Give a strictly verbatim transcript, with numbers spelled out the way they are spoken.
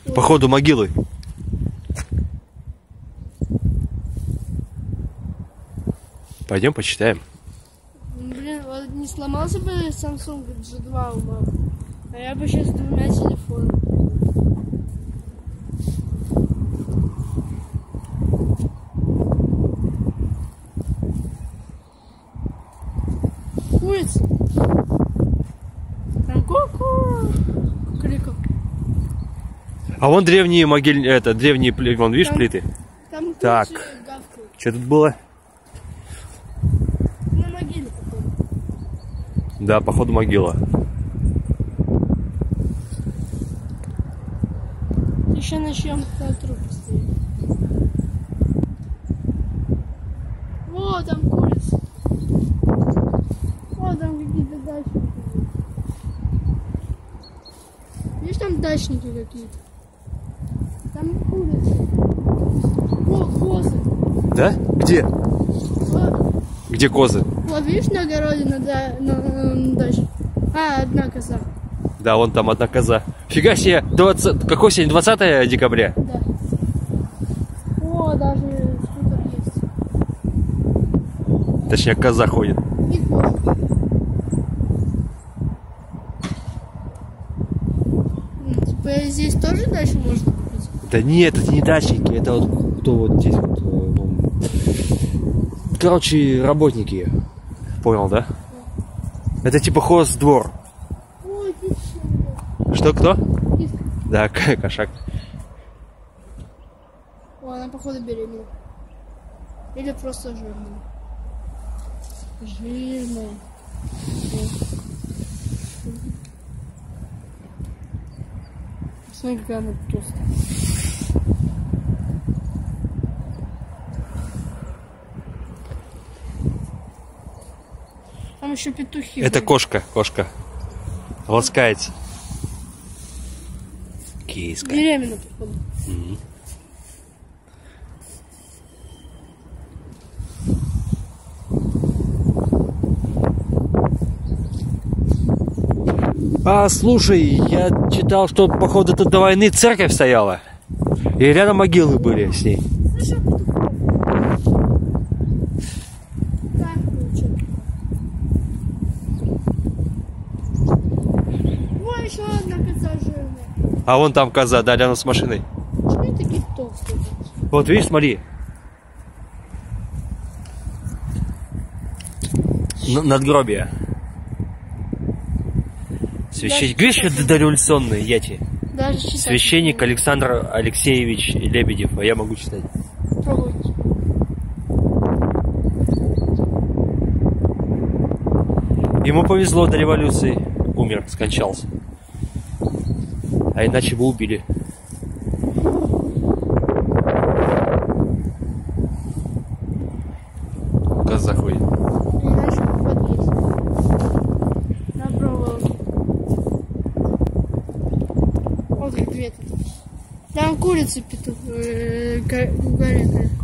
Походу могилы. Пойдем почитаем. Блин, вот не сломался бы Samsung джи два у мамы, а я бы сейчас с двумя телефонами. Курица. Там ку-ку. Кукареку. А вон древние могиль... это, древние плиты, вон, видишь, Там, плиты? Там Так. Что тут было? На могиле, походу. Да, походу могила. Еще начнем на труп стоит. Вот там курица. Вот там какие-то дачники. Видишь, там дачники какие-то. Там курица. О, козы. Да? Где? Вот, Где козы? вот видишь, на огороде на, да, на, на, на даче. А, одна коза. Да, вон там одна коза. Фига себе, двадцать... какой сегодня? двадцатое декабря? Да. О, даже скутер есть. Точнее, коза ходит. И кошка. М, Типа здесь тоже дачу можно купить? Да нет, это не дачники, это вот кто вот здесь вот. Ну, короче, работники. Понял, да? Это типа хоздвор. Ой, киска. Что, кто? Киска. Да, кошак. О, она походу беременна. Или просто жирная. Жирная. Смотри, какая она толстая. Там еще петухи. Это были. кошка, кошка. Ласкается. Киска. Беременна, походу. Мгм. А, слушай, я читал, что, походу, тут до войны церковь стояла. И рядом могилы были с ней. Слышал петухов? Так, получается. Ой, еще одна коза жирная. А вон там коза, да, рядом с машиной. Почему они такие толстые? Вот, видишь, смотри. Н- надгробие. Священник. Видишь, это дореволюционные яти. Даже читать. Священник Александр Алексеевич Лебедев, а я могу читать. Пробуйте. Ему повезло до революции. Умер, скончался. А иначе бы убили. Коза ходит. Иначе в подъезд. На проволоке. Вот как ветер. Там курица петух. Э, га- кукарекает.